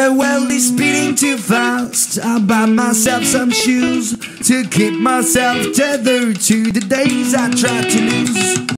the world is spinning too fast. I buy myself some shoes to keep myself tethered to the days I tried to lose.